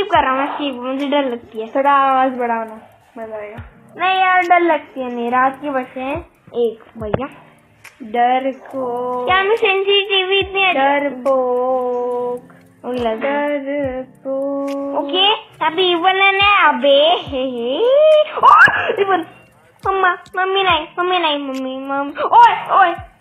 Skip कर रहा हूँ, मैं स्किप, मुझे डर लगती है। थोड़ा आवाज बढ़ाओ ना, मजा आएगा। नहीं यार डर लगती है, नहीं रात के बचे हैं एक भैया। डर को क्या मैं सेंसिटिव इतनी डर पोक ओके अभी इवन है अबे इवन मम्मा मम्मी नहीं मम्मी ओए ओए